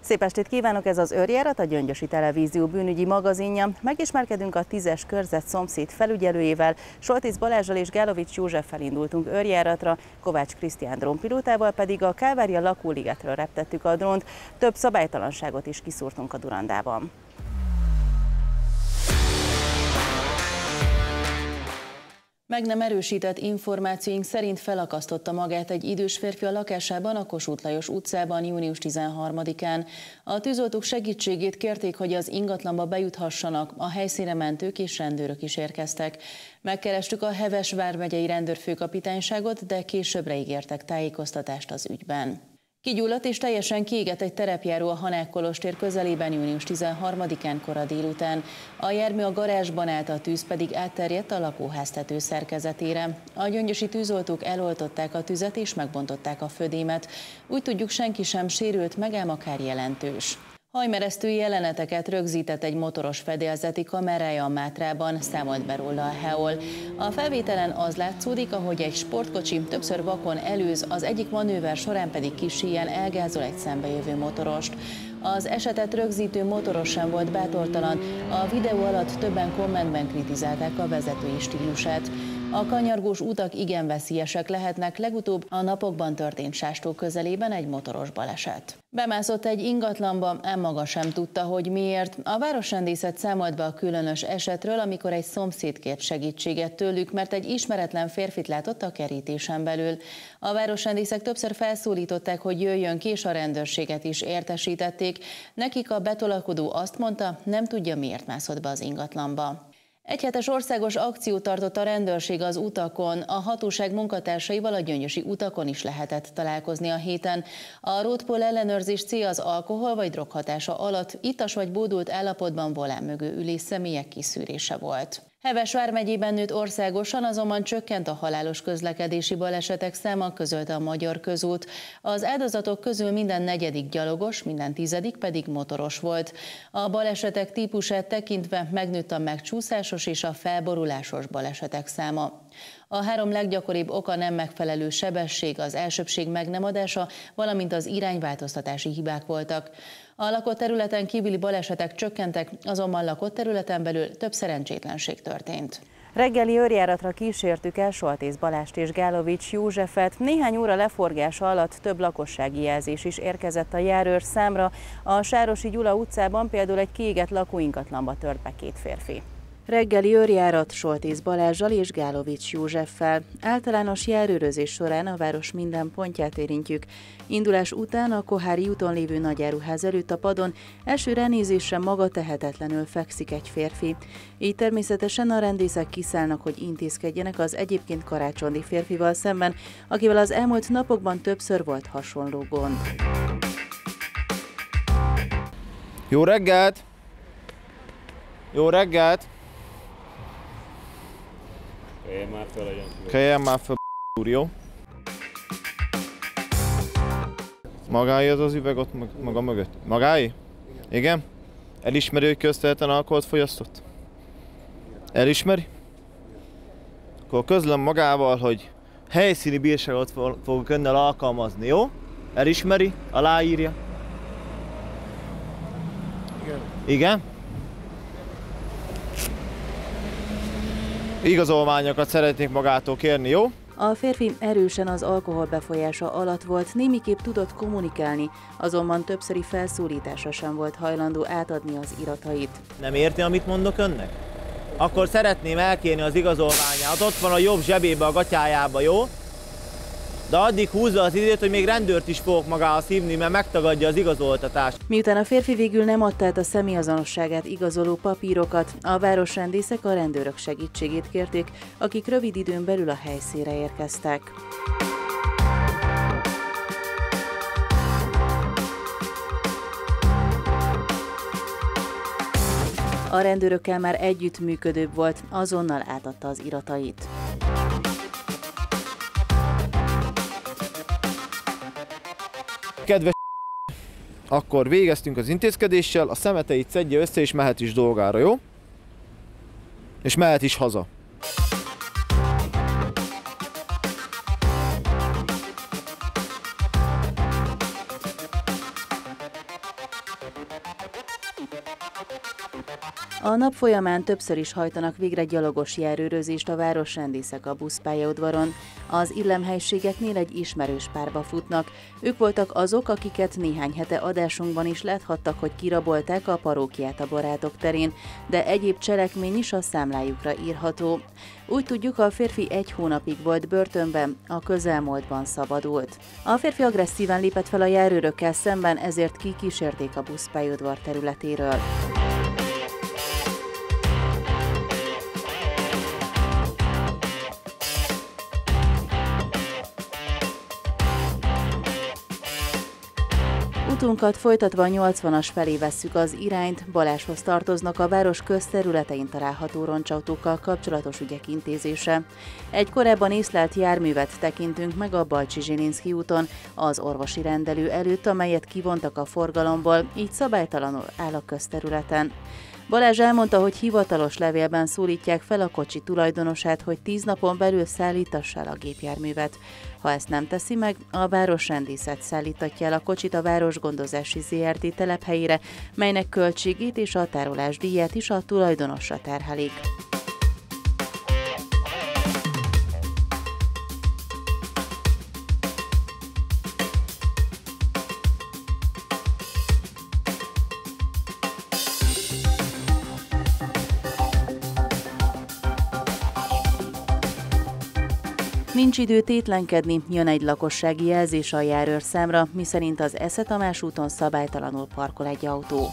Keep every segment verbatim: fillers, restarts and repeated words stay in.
Szép estét kívánok, ez az Őrjárat, a Gyöngyösi Televízió bűnügyi magazinja. Megismerkedünk a tízes körzet szomszéd felügyelőjével, Soltész Balázssal és Gálovics Józseffel indultunk őrjáratra, Kovács Krisztián drónpilótával pedig a Kálvária lakóligetről reptettük a drónt, több szabálytalanságot is kiszúrtunk a Durandában. Meg nem erősített információink szerint felakasztotta magát egy idős férfi a lakásában a Kossuth Lajos utcában június tizenharmadikán. A tűzoltók segítségét kérték, hogy az ingatlanba bejuthassanak, a helyszínre mentők és rendőrök is érkeztek. Megkerestük a Heves vármegyei rendőrfőkapitányságot, de későbbre ígértek tájékoztatást az ügyben. Kigyulladt és teljesen kiégett egy terepjáró a Hanák-Kolostér közelében június tizenharmadikán kora délután. A jármű a garázsban állt, a tűz pedig átterjedt a lakóháztető szerkezetére. A gyöngyösi tűzoltók eloltották a tüzet és megbontották a födémet. Úgy tudjuk, senki sem sérült, meg ám akár jelentős. Hajmeresztő jeleneteket rögzített egy motoros fedélzeti kamerája a Mátrában, számolt be róla a Heol. A felvételen az látszódik, ahogy egy sportkocsi többször vakon előz, az egyik manőver során pedig kissíjjel elgázol egy szembejövő motorost. Az esetet rögzítő motoros sem volt bátortalan, a videó alatt többen kommentben kritizálták a vezetői stílusát. A kanyargós utak igen veszélyesek lehetnek, legutóbb a napokban történt Sástó közelében egy motoros baleset. Bemászott egy ingatlanba, ám maga sem tudta, hogy miért. A városrendészet számolt be a különös esetről, amikor egy szomszéd kért segítséget tőlük, mert egy ismeretlen férfit látott a kerítésen belül. A városrendészek többször felszólították, hogy jöjjön ki, és a rendőrséget is értesítették. Nekik a betolakodó azt mondta, nem tudja, miért mászott be az ingatlanba. Egyhetes országos akciót tartott a rendőrség az utakon, a hatóság munkatársaival a gyöngyösi utakon is lehetett találkozni a héten. A roadpol ellenőrzés célja az alkohol vagy drog hatása alatt ittas vagy bódult állapotban volán mögül ülés személyek kiszűrése volt. Heves vármegyében nőtt országosan, azonban csökkent a halálos közlekedési balesetek száma, közölte a Magyar Közút. Az áldozatok közül minden negyedik gyalogos, minden tizedik pedig motoros volt. A balesetek típusát tekintve megnőtt a megcsúszásos és a felborulásos balesetek száma. A három leggyakoribb oka nem megfelelő sebesség, az elsőbbség meg nem adása, valamint az irányváltoztatási hibák voltak. A lakott területen kívüli balesetek csökkentek, azonban lakott területen belül több szerencsétlenség történt. Reggeli őrjáratra kísértük el Soltész Balázst és Gálovics Józseffet. Néhány óra leforgása alatt több lakossági jelzés is érkezett a járőr számra. A Sárosi Gyula utcában például egy kiégett lakóingatlanba tört be két férfi. Reggeli őrjárat Soltész Balázssal és Gálovics Józseffel. Általános járőrözés során a város minden pontját érintjük. Indulás után a Kohári úton lévő nagyáruház előtt a padon első ránézésre maga tehetetlenül fekszik egy férfi. Így természetesen a rendészek kiszállnak, hogy intézkedjenek az egyébként karácsondi férfival szemben, akivel az elmúlt napokban többször volt hasonló gond. Jó reggelt! Jó reggelt! Keljen már fel, legyen föl. Keljen már föl, úr, jó? Magáé az az üveg ott maga mögött? Magáé? Igen? Elismeri, hogy közterületen alkoholt fogyasztott? Elismeri? Akkor közlöm magával, hogy helyszíni bírságot fogok önnel alkalmazni, jó? Elismeri? Aláírja? Igen. Igen? Igazolványokat szeretnék magától kérni, jó? A férfi erősen az alkohol befolyása alatt volt, némiképp tudott kommunikálni, azonban többszöri felszólításra sem volt hajlandó átadni az iratait. Nem érti, amit mondok önnek? Akkor szeretném elkérni az igazolványát, ott van a jobb zsebébe, a gatyájába, jó? De addig húzza az időt, hogy még rendőrt is fogok magához hívni, mert megtagadja az igazoltatást. Miután a férfi végül nem adta át a személyazonosságát igazoló papírokat, a városrendészek a rendőrök segítségét kérték, akik rövid időn belül a helyszínre érkeztek. A rendőrökkel már együttműködőbb volt, azonnal átadta az iratait. Kedves akkor végeztünk az intézkedéssel, a szemeteit szedje össze és mehet is dolgára, jó? És mehet is haza. A nap folyamán többször is hajtanak végre gyalogos járőrözést a városrendészek a buszpályaudvaron. Az illemhelységeknél egy ismerős párba futnak. Ők voltak azok, akiket néhány hete adásunkban is láthattak, hogy kirabolták a parókiát a Barátok terén, de egyéb cselekmény is a számlájukra írható. Úgy tudjuk, a férfi egy hónapig volt börtönben, a közelmúltban szabadult. A férfi agresszíven lépett fel a járőrökkel szemben, ezért kikísérték a buszpályaudvar területéről. Utunkat folytatva a nyolcvanas felé vesszük az irányt, Balázshoz tartoznak a város közterületein található roncsautókkal kapcsolatos ügyek intézése. Egy korábban észlelt járművet tekintünk meg a Balcsi-Zsilinszky úton, az orvosi rendelő előtt, amelyet kivontak a forgalomból, így szabálytalanul áll a közterületen. Balázs elmondta, hogy hivatalos levélben szólítják fel a kocsi tulajdonosát, hogy tíz napon belül szállítassa el a gépjárművet. Ha ezt nem teszi meg, a városrendészet szállítatja el a kocsit a Városgondozási zé er té telephelyére, melynek költségét és a tárolásdíját is a tulajdonosra terhelik. Nincs idő tétlenkedni, jön egy lakossági jelzés a járőrszámra, miszerint az Esze Tamás úton szabálytalanul parkol egy autó.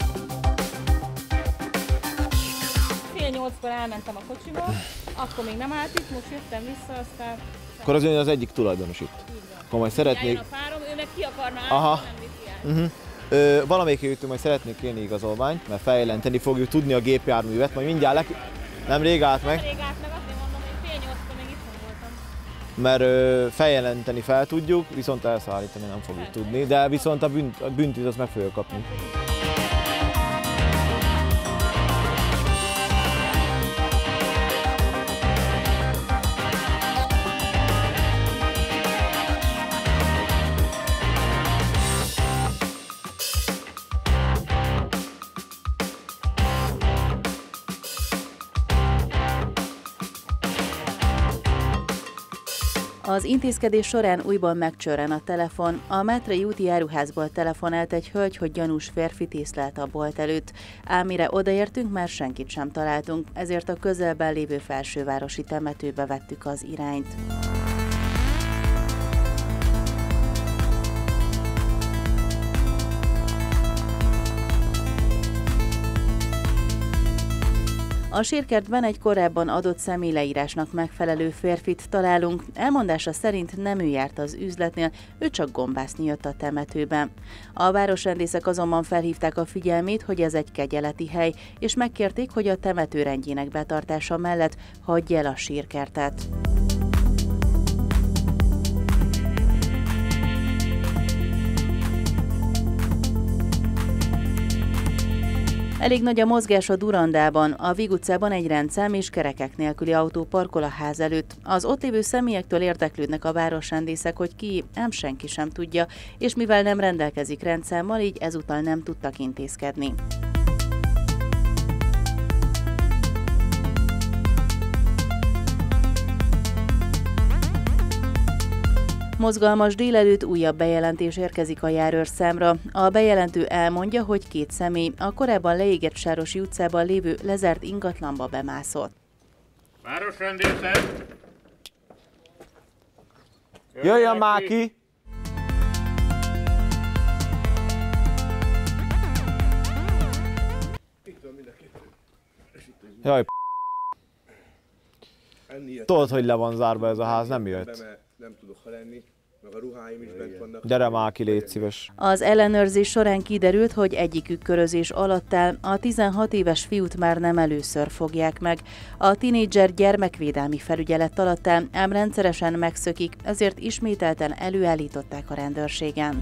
Fél nyolckor elmentem a kocsiba, akkor még nem állt itt, most jöttem vissza, aztán... Akkor az ön az egyik tulajdonos itt. Akkor majd szeretnék... a párom, ő meg ki akarna állni, Aha. nem viszi el. Uh-huh. Ö, valamelyikőtől majd szeretnék kérni igazolványt, mert feljelenteni fogjuk tudni a gépjárművet, majd mindjárt le... Nem rég állt meg. Nem rég állt meg, azért mondom, hogy fél nyolckor még itthon voltam. Mert ö, feljelenteni fel tudjuk, viszont elszállítani nem fogjuk tudni, de viszont a, bünt, a büntit azt meg fogjuk kapni. Az intézkedés során újban megcsörren a telefon. A Mátrai úti áruházból telefonált egy hölgy, hogy gyanús férfit észlelt a bolt előtt. Ám mire odaértünk, már senkit sem találtunk, ezért a közelben lévő felsővárosi temetőbe vettük az irányt. A sírkertben egy korábban adott személyleírásnak megfelelő férfit találunk. Elmondása szerint nem ő járt az üzletnél, ő csak gombászni jött a temetőbe. A városrendészek azonban felhívták a figyelmét, hogy ez egy kegyeleti hely, és megkérték, hogy a temető rendjének betartása mellett hagyja el a sírkertet. Elég nagy a mozgás a Durandában, a Víg utcában egy rendszám és kerekek nélküli autó parkol a ház előtt. Az ott lévő személyektől érdeklődnek a városrendészek, hogy ki, ám senki sem tudja, és mivel nem rendelkezik rendszámmal, így ezúttal nem tudtak intézkedni. Mozgalmas délelőtt újabb bejelentés érkezik a járőrszámra. A bejelentő elmondja, hogy két személy a korábban leégett Sárosi utcában lévő lezárt ingatlanba bemászott. Városrendészet! Jöjjön már ki! Jaj, tudod, hogy le van zárva ez a ház, nem jött. Nem tudok halenni, meg a ruháim is bent vannak. Gyere már ki, légy szíves. Az ellenőrzés során kiderült, hogy egyikük körözés alatt áll, a tizenhat éves fiút már nem először fogják meg. A tinédzser gyermekvédelmi felügyelet alatt áll, ám rendszeresen megszökik, ezért ismételten előállították a rendőrségen.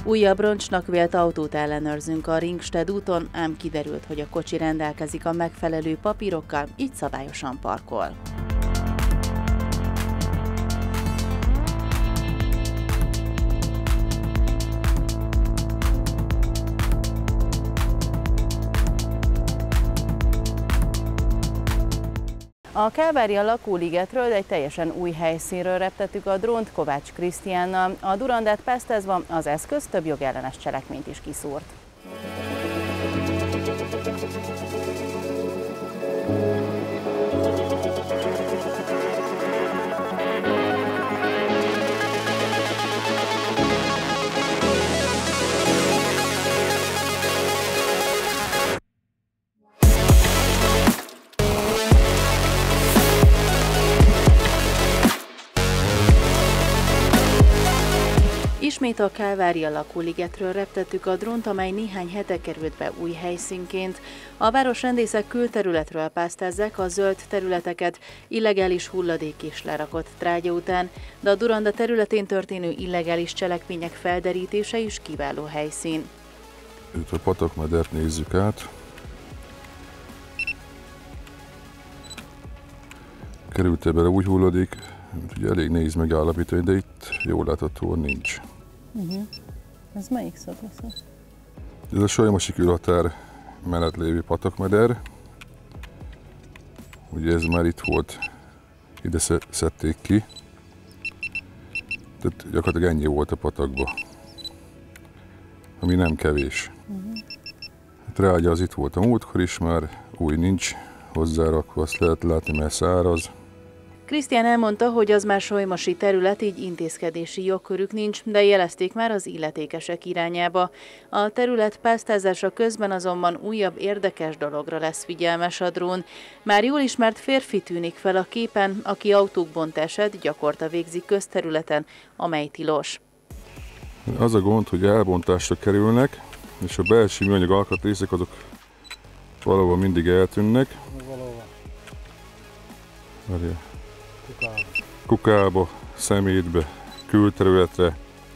Újabb roncsnak vélt autót ellenőrzünk a Ringsted úton, ám kiderült, hogy a kocsi rendelkezik a megfelelő papírokkal, így szabályosan parkol. A Kálvária lakóligetről egy teljesen új helyszínről reptettük a drónt Kovács Krisztiánnal. A Durandát pásztázva az eszköz több jogellenes cselekményt is kiszúrt. Ismét a Kálvária lakóligetről reptettük a drónt, amely néhány hete került be új helyszínként. A városrendészek külterületről pásztázzák a zöld területeket illegális hulladék és lerakott trágya után, de a Duranda területén történő illegális cselekmények felderítése is kiváló helyszín. Itt a patakmedert nézzük át. Került bele új hulladék, ugye elég nehéz megállapítani, de itt jól láthatóan nincs. Uh-huh. Ez melyik szakasz? Ez a Solymosi külhatár mellett lévő patakmeder. Ugye ez már itt volt, ide szedték ki. Tehát gyakorlatilag ennyi volt a patakba, ami nem kevés. Uh-huh. A trágya az itt volt a múltkor is, már új nincs hozzárakva, azt lehet látni, mert száraz. Krisztián elmondta, hogy az már solymosi terület, így intézkedési jogkörük nincs, de jelezték már az illetékesek irányába. A terület pásztázása közben azonban újabb érdekes dologra lesz figyelmes a drón. Már jól ismert férfi tűnik fel a képen, aki autók bontását gyakorta végzi közterületen, amely tilos. Az a gond, hogy elbontásra kerülnek, és a belső műanyag alkatrészek azok valahol mindig eltűnnek. Valahol. Kukába. Kukába, szemétbe, külterületre.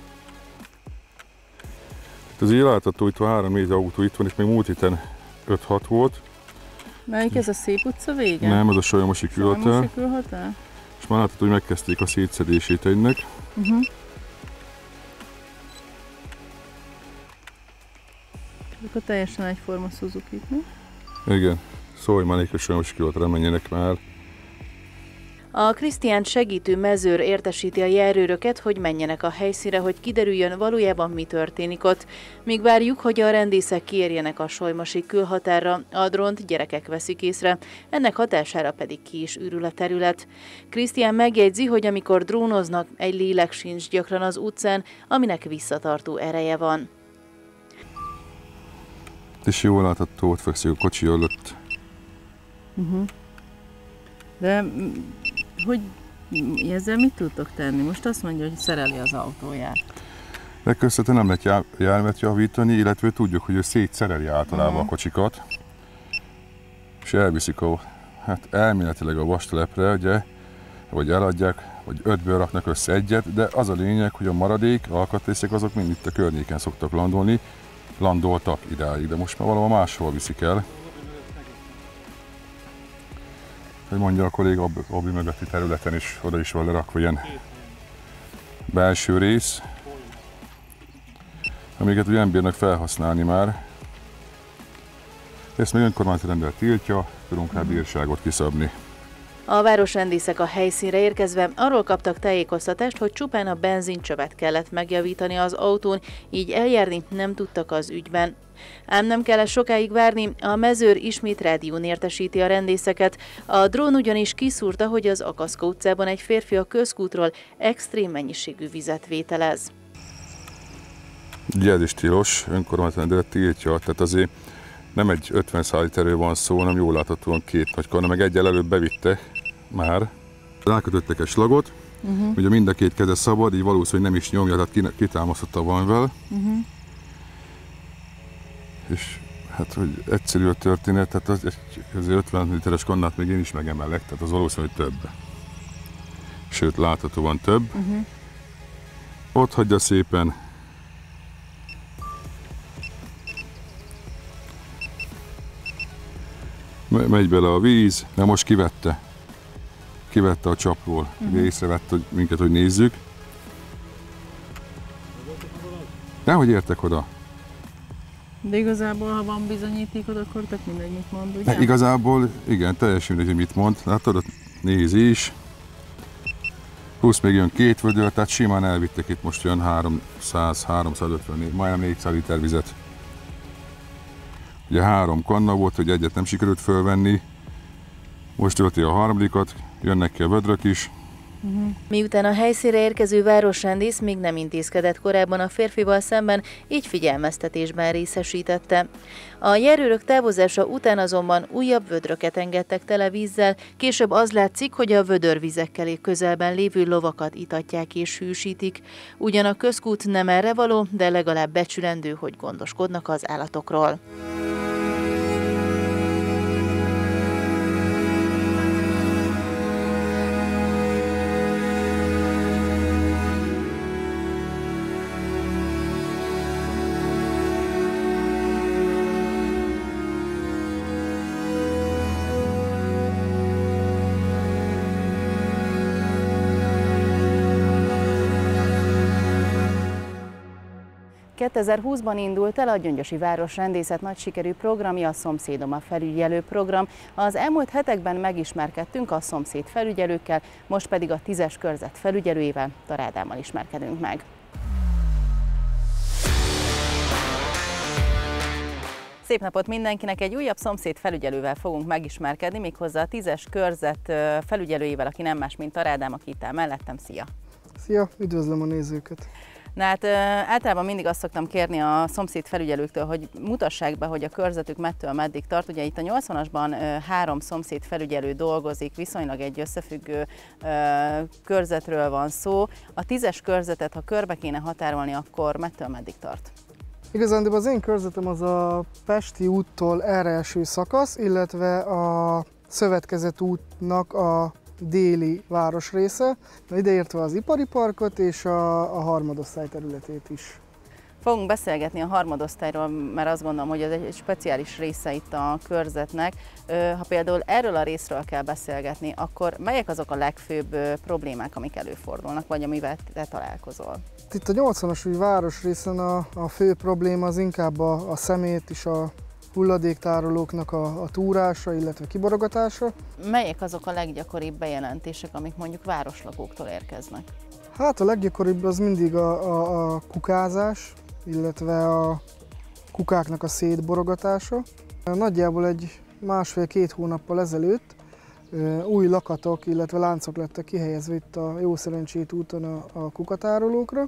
Ez így látható, itt van három-négy autó, itt van, és még múlt héten öt-hat volt. Melyik ez a Szép utca vége? Nem, ez a Solymosi külhatár. külhatár? És már látható, hogy megkezdték a szétszedését ennek. Uh-huh. Akkor teljesen egyforma Suzuki-t, mi? Igen, szólj már nekik, a Solymosi külhatárra menjenek már. A Krisztiánt segítő mezőr értesíti a járőröket, hogy menjenek a helyszínre, hogy kiderüljön valójában mi történik ott. Míg várjuk, hogy a rendészek kiérjenek a solymosi külhatárra, a drónt gyerekek veszik észre, ennek hatására pedig ki is ürül a terület. Krisztián megjegyzi, hogy amikor drónoznak, egy lélek sincs gyakran az utcán, aminek visszatartó ereje van. És jól látható, ott fekszik a kocsi előtt. Uh-huh. De hogy ezzel mit tudtok tenni? Most azt mondja, hogy szereli az autóját. Legközvetlenül nem lehet já járművet javítani, illetve tudjuk, hogy ő szétszereli általában uh-huh. a kocsikat. És elviszik a, hát elméletileg a vastelepre, ugye, vagy eladják, vagy ötből raknak össze egyet, de az a lényeg, hogy a maradék alkatrészek azok mind itt a környéken szoktak landolni. Landoltak idáig, de most már valahol máshol viszik el. Hogy mondja a kolléga, Obi mögötti területen is, oda is van lerakva ilyen belső rész, amiket ugye nem bírnak felhasználni már. Ezt még önkormányzati rendelet tiltja, tudunk rá bírságot kiszabni. A városrendészek a helyszínre érkezve arról kaptak tájékoztatást, hogy csupán a benzincsövet kellett megjavítani az autón, így eljárni nem tudtak az ügyben. Ám nem kellett sokáig várni, a mezőr ismét rádión értesíti a rendészeket. A drón ugyanis kiszúrta, hogy az Akaszka utcában egy férfi a közkútról extrém mennyiségű vizet vételez. Ugye ez is tilos, önkormányzati rendelet tiltja, tehát azért nem egy ötven szállíterő van szó, hanem jól láthatóan két nagy kanna, meg egyel előbb bevitte már. Rákötöttek egy slagot, uh-huh. ugye mind a két keze szabad, így valószínűleg nem is nyomja, tehát kitámasztotta van vele. Uh-huh. És hát, hogy egyszerű a történet, tehát az, az ötven literes kannát még én is megemelek, tehát az valószínűleg több. Sőt, láthatóan több. Uh-huh. Ott hagyja szépen, megy bele a víz, de most kivette. Kivette a csapról. Uh-huh. Észrevett hogy minket, hogy nézzük. Nehogy értek oda. De igazából, ha van bizonyítékod, akkor tök mindegy, mit mond, ugye? Ne, igazából, igen, teljesen mindegy, hogy mit mond. Látod, ott néz is. Plusz még jön két vödör, tehát simán elvittek itt most olyan háromszáz-háromszázötven, majdnem négyszáz liter vizet. Ugye három kanna volt, hogy egyet nem sikerült fölvenni. Most tölti a harmadikat, jönnek ki a vödrök is. Uh-huh. Miután a helyszínre érkező városrendész még nem intézkedett korábban a férfival szemben, így figyelmeztetésben részesítette. A járőrök távozása után azonban újabb vödröket engedtek tele vízzel, később az látszik, hogy a vödörvizekkel közelben lévő lovakat itatják és hűsítik. Ugyan a közkút nem erre való, de legalább becsülendő, hogy gondoskodnak az állatokról. kétezer-húszban indult el a Gyöngyösi Városrendészet nagy sikerű programja, a Szomszédom a felügyelő program. Az elmúlt hetekben megismerkedtünk a szomszéd felügyelőkkel, most pedig a tízes körzet felügyelőjével, Tarádámmal ismerkedünk meg. Szép napot mindenkinek! Egy újabb szomszéd felügyelővel fogunk megismerkedni, méghozzá a tízes körzet felügyelőjével, aki nem más, mint Tarádám, aki itt áll mellettem. Szia! Szia! Üdvözlöm a nézőket! Na hát általában mindig azt szoktam kérni a szomszéd felügyelőktől, hogy mutassák be, hogy a körzetük mettől meddig tart. Ugye itt a nyolcvanasban három szomszéd felügyelő dolgozik, viszonylag egy összefüggő körzetről van szó. A tízes körzetet, ha körbe kéne határolni, akkor mettől meddig tart? Igazán, de az én körzetem az a Pesti úttól erre eső szakasz, illetve a Szövetkezet útnak a déli városrésze, ideértve az ipari parkot és a, a harmadosztály területét is. Fogunk beszélgetni a harmadosztályról, mert azt gondolom, hogy ez egy speciális része itt a körzetnek. Ha például erről a részről kell beszélgetni, akkor melyek azok a legfőbb problémák, amik előfordulnak, vagy amivel te találkozol? Itt a nyolcvanas városrészen a, a fő probléma az inkább a, a szemét és a hulladéktárolóknak a, a túrása, illetve kiborogatása. Melyek azok a leggyakoribb bejelentések, amik mondjuk városlakóktól érkeznek? Hát a leggyakoribb az mindig a, a, a kukázás, illetve a kukáknak a szétborogatása. Nagyjából egy másfél-két hónappal ezelőtt új lakatok, illetve láncok lettek kihelyezve itt a Jószerencsét úton a, a kukatárolókra,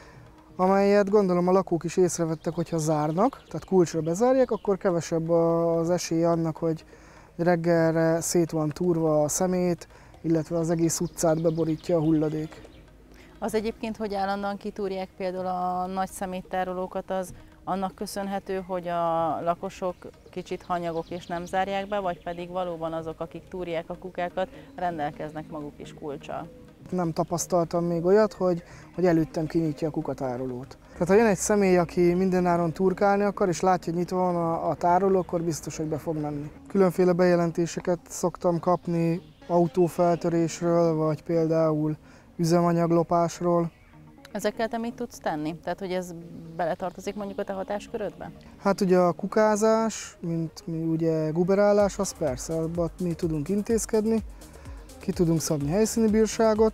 amelyet gondolom a lakók is észrevettek, hogyha zárnak, tehát kulcsra bezárják, akkor kevesebb az esély annak, hogy reggelre szét van túrva a szemét, illetve az egész utcát beborítja a hulladék. Az egyébként, hogy állandóan kitúrják például a nagy szeméttárolókat, az annak köszönhető, hogy a lakosok kicsit hanyagok és nem zárják be, vagy pedig valóban azok, akik túrják a kukákat, rendelkeznek maguk is kulccsal? Nem tapasztaltam még olyat, hogy, hogy előttem kinyitja a kukatárolót. Tehát ha jön egy személy, aki mindenáron turkálni akar, és látja, hogy nyitva van a, a tároló, akkor biztos, hogy be fog menni. Különféle bejelentéseket szoktam kapni autófeltörésről, vagy például üzemanyaglopásról. Ezekkel te mit tudsz tenni? Tehát, hogy ez beletartozik mondjuk a te hatáskörödbe? Hát ugye a kukázás, mint mi ugye guberálás, az persze, abban mi tudunk intézkedni, ki tudunk szabni helyszíni bírságot.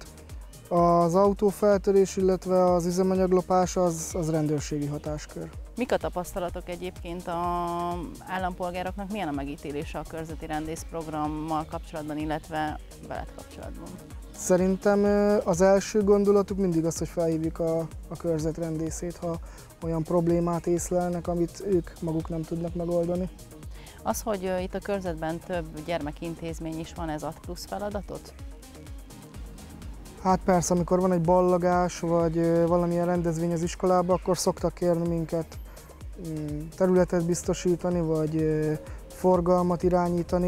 Az autófeltörés, illetve az üzemanyaglopás az, az rendőrségi hatáskör. Mik a tapasztalatok egyébként az állampolgároknak, milyen a megítélése a körzeti rendészprogrammal kapcsolatban, illetve veled kapcsolatban? Szerintem az első gondolatuk mindig az, hogy felhívjuk a, a körzetrendészét, ha olyan problémát észlelnek, amit ők maguk nem tudnak megoldani. Az, hogy itt a körzetben több gyermekintézmény is van, ez ad plusz feladatot? Hát persze, amikor van egy ballagás, vagy valamilyen rendezvény az iskolában, akkor szoktak kérni minket területet biztosítani, vagy forgalmat irányítani.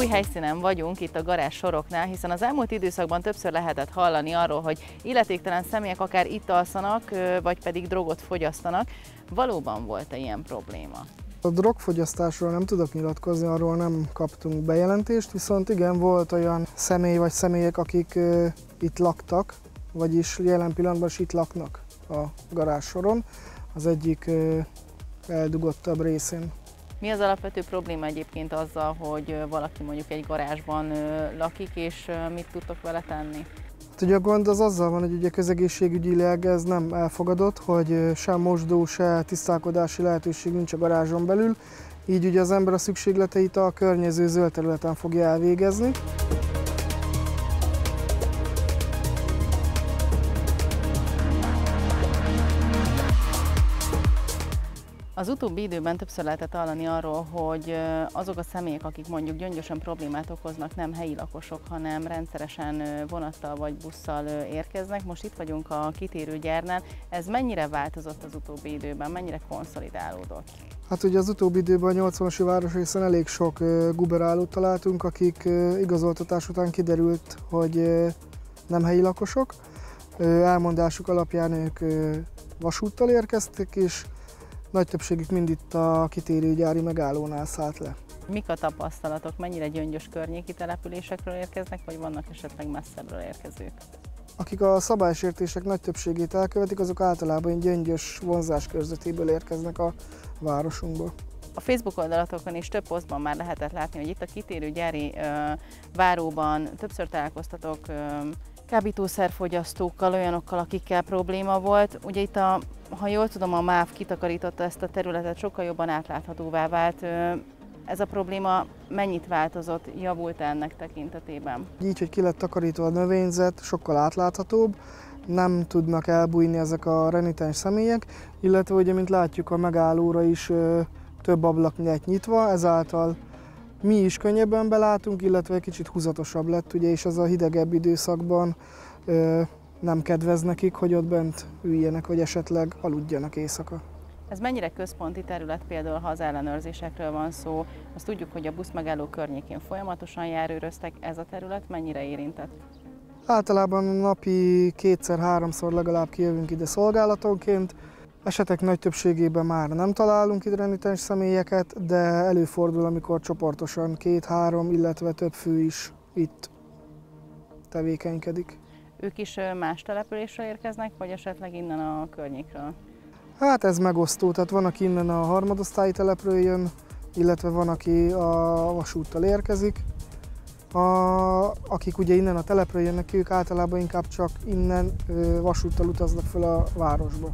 új helyszínen vagyunk itt a garázs soroknál, hiszen az elmúlt időszakban többször lehetett hallani arról, hogy illetéktelen személyek akár itt alszanak, vagy pedig drogot fogyasztanak. Valóban volt-e ilyen probléma? A drogfogyasztásról nem tudok nyilatkozni, arról nem kaptunk bejelentést, viszont igen, volt olyan személy vagy személyek, akik uh, itt laktak, vagyis jelen pillanatban is itt laknak a garázs soron, az egyik uh, eldugottabb részén. Mi az alapvető probléma egyébként azzal, hogy valaki mondjuk egy garázsban lakik, és mit tudtok vele tenni? Hát ugye a gond az azzal van, hogy ugye közegészségügyileg ez nem elfogadott, hogy sem mosdó, se tisztálkodási lehetőség nincs a garázson belül, így ugye az ember a szükségleteit a környező zöld területen fogja elvégezni. Az utóbbi időben többször lehetett hallani arról, hogy azok a személyek, akik mondjuk gyöngyösen problémát okoznak, nem helyi lakosok, hanem rendszeresen vonattal vagy busszal érkeznek. Most itt vagyunk a kitérőgyárnál. Ez mennyire változott az utóbbi időben, mennyire konszolidálódott? Hát ugye az utóbbi időben a nyolcvanas városrészen elég sok guberálót találtunk, akik igazoltatás után kiderült, hogy nem helyi lakosok. Elmondásuk alapján ők vasúttal érkeztek, és nagy többségük mind itt a kitérőgyári megállónál szállt le. Mik a tapasztalatok? Mennyire gyöngyös környéki településekről érkeznek, vagy vannak esetleg messzebbről érkezők? Akik a szabálysértések nagy többségét elkövetik, azok általában gyöngyös vonzás körzetéből érkeznek a városunkba. A Facebook oldalatokon és több posztban már lehetett látni, hogy itt a kitérőgyári ö, váróban többször találkoztatok ö, kábítószerfogyasztókkal, olyanokkal, akikkel probléma volt. Ugye itt, a, ha jól tudom, a MÁV kitakarította ezt a területet, sokkal jobban átláthatóvá vált. Ez a probléma mennyit változott, javult ennek tekintetében? Így, hogy ki lett takarítva a növényzet, sokkal átláthatóbb, nem tudnak elbújni ezek a renitens személyek, illetve ugye, mint látjuk, a megállóra is ö, több ablak lett nyitva, ezáltal mi is könnyebben belátunk, illetve egy kicsit húzatosabb lett, ugye, és az a hidegebb időszakban ö, nem kedvez nekik, hogy ott bent üljenek, vagy esetleg aludjanak éjszaka. Ez mennyire központi terület, például ha az ellenőrzésekről van szó? Azt tudjuk, hogy a buszmegálló környékén folyamatosan járőröztek, ez a terület mennyire érintett? Általában napi kétszer-háromszor legalább kijövünk ide szolgálatonként. Esetek nagy többségében már nem találunk itt renitens személyeket, de előfordul, amikor csoportosan két-három, illetve több fő is itt tevékenykedik. Ők is más településről érkeznek, vagy esetleg innen a környékről? Hát ez megosztó, tehát van, aki innen a harmadosztályi telepről jön, illetve van, aki a vasúttal érkezik. A, akik ugye innen a telepről jönnek, ők általában inkább csak innen vasúttal utaznak fel a városba.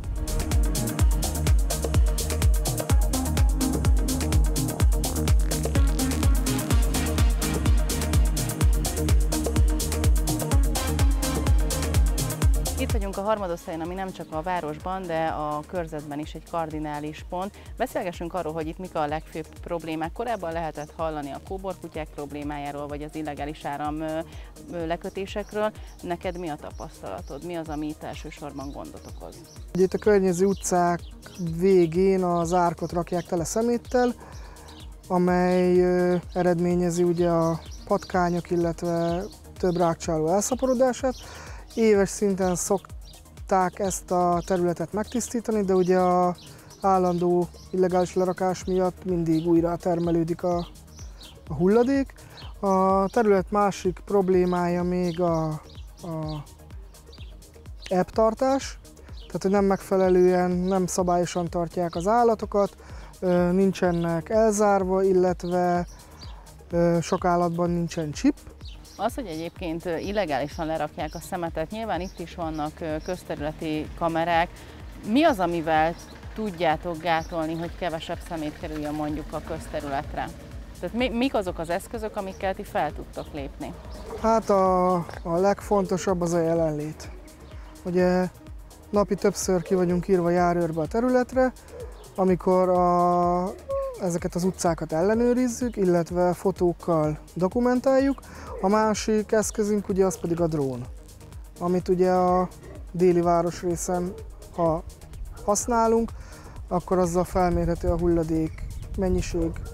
Itt vagyunk a harmadosztályon, ami nem csak a városban, de a körzetben is egy kardinális pont. Beszélgessünk arról, hogy itt mik a legfőbb problémák. Korábban lehetett hallani a kóborkutyák problémájáról, vagy az illegális áram lekötésekről. Neked mi a tapasztalatod? Mi az, ami itt elsősorban gondot okoz? Itt a környező utcák végén az árkot rakják tele szeméttel, amely eredményezi ugye a patkányok, illetve több rágcsáló elszaporodását. Éves szinten szokták ezt a területet megtisztítani, de ugye az állandó illegális lerakás miatt mindig újra termelődik a, a hulladék. A terület másik problémája még a, a ebbtartás, tehát hogy nem megfelelően, nem szabályosan tartják az állatokat, nincsenek elzárva, illetve sok állatban nincsen csip. Az, hogy egyébként illegálisan lerakják a szemetet, nyilván itt is vannak közterületi kamerák. Mi az, amivel tudjátok gátolni, hogy kevesebb szemét kerüljön mondjuk a közterületre? Tehát mik azok az eszközök, amikkel ti fel tudtok lépni? Hát a, a legfontosabb az a jelenlét. Ugye napi többször ki vagyunk írva járőrbe a területre, amikor a, ezeket az utcákat ellenőrizzük, illetve fotókkal dokumentáljuk. A másik eszközünk ugye az pedig a drón, amit ugye a déli városrészen, ha használunk, akkor azzal felmérhető a hulladék mennyiség,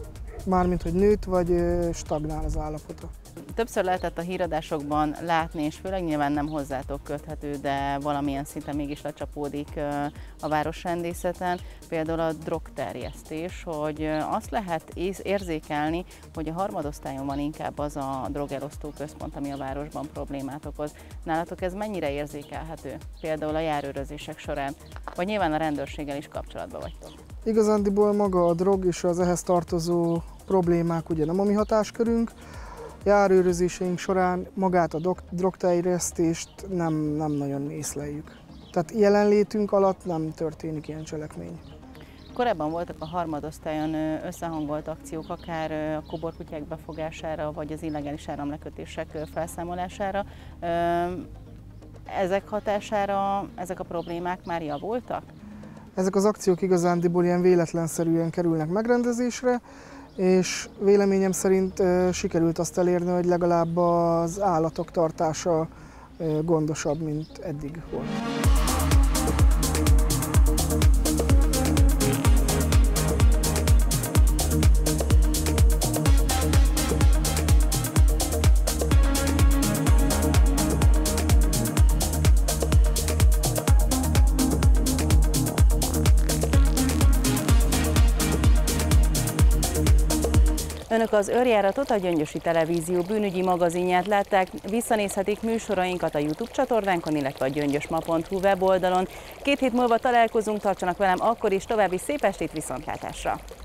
mármint hogy nőtt vagy stagnál az állapota. Többször lehetett a híradásokban látni, és főleg nyilván nem hozzátok köthető, de valamilyen szinten mégis lecsapódik a városrendészeten, például a drogterjesztés, hogy azt lehet érzékelni, hogy a harmadosztályon van inkább az a drogelosztó központ, ami a városban problémát okoz. Nálatok ez mennyire érzékelhető, például a járőrözések során, vagy nyilván a rendőrséggel is kapcsolatban vagytok? Igazándiból maga a drog és az ehhez tartozó problémák ugye nem a mi hatáskörünk. Járőrözéseink során magát a drogterjesztést nem, nem nagyon észleljük. Tehát jelenlétünk alatt nem történik ilyen cselekmény. Korábban voltak a harmadosztályon összehangolt akciók, akár a kóborkutyák befogására, vagy az illegális áramlekötések felszámolására. Ezek hatására ezek a problémák már javultak? Ezek az akciók igazándiból ilyen véletlenszerűen kerülnek megrendezésre, és véleményem szerint sikerült azt elérni, hogy legalább az állatok tartása gondosabb, mint eddig volt. Önök az Őrjáratot, a Gyöngyösi Televízió bűnügyi magazinját látták, visszanézhetik műsorainkat a YouTube csatornánkon, illetve a gyöngyösma pont hu weboldalon. Két hét múlva találkozunk, tartsanak velem akkor is, további szép estét, viszontlátásra!